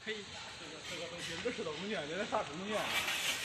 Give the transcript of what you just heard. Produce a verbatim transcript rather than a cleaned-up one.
嘿，这个这个都今儿吃东西，这是啥东西？